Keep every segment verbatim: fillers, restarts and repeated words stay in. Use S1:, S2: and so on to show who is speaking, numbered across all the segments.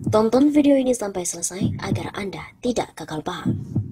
S1: Tonton video ini sampai selesai agar Anda tidak gagal paham.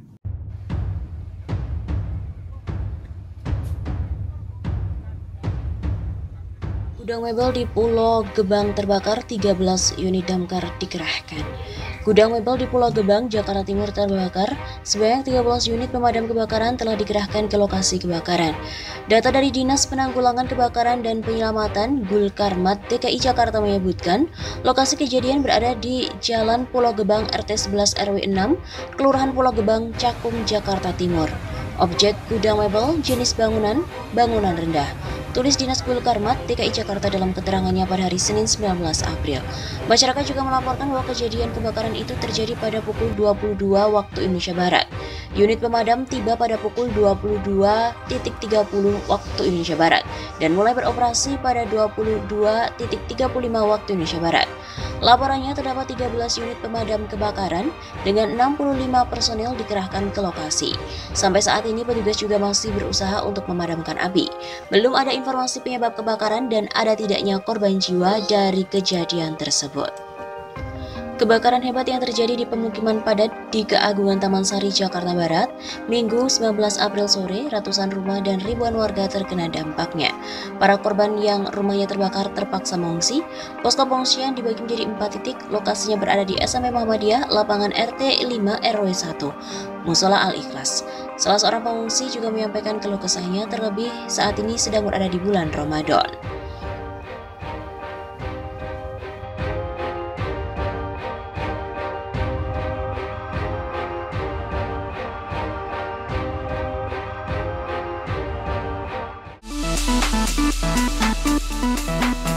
S1: Gudang mebel di Pulau Gebang terbakar, tiga belas unit damkar dikerahkan. Gudang mebel di Pulau Gebang, Jakarta Timur terbakar, sebanyak tiga belas unit pemadam kebakaran telah dikerahkan ke lokasi kebakaran. Data dari Dinas Penanggulangan Kebakaran dan Penyelamatan Gulkarmat D K I Jakarta menyebutkan, lokasi kejadian berada di Jalan Pulau Gebang R T sebelas R W enam, Kelurahan Pulau Gebang, Cakung, Jakarta Timur. Objek gudang mebel jenis bangunan, bangunan rendah. Tulis Dinas Gulkarmat D K I Jakarta dalam keterangannya pada hari Senin sembilan belas April. Masyarakat juga melaporkan bahwa kejadian kebakaran itu terjadi pada pukul dua puluh dua waktu Indonesia Barat. Unit pemadam tiba pada pukul dua puluh dua tiga puluh waktu Indonesia Barat dan mulai beroperasi pada dua puluh dua tiga puluh lima waktu Indonesia Barat. Laporannya terdapat tiga belas unit pemadam kebakaran dengan enam puluh lima personel dikerahkan ke lokasi. Sampai saat ini petugas juga masih berusaha untuk memadamkan api. Belum ada informasi penyebab kebakaran dan ada tidaknya korban jiwa dari kejadian tersebut. Kebakaran hebat yang terjadi di pemukiman padat di Keagungan Taman Sari, Jakarta Barat, Minggu sembilan belas April sore, ratusan rumah dan ribuan warga terkena dampaknya. Para korban yang rumahnya terbakar terpaksa mengungsi. Posko pengungsian dibagi menjadi empat titik, lokasinya berada di S M P Muhammadiyah, lapangan R T lima R W satu, Musola Al-Ikhlas. Salah seorang pengungsi juga menyampaikan keluh kesahnya, terlebih saat ini sedang berada di bulan Ramadan. Thank you.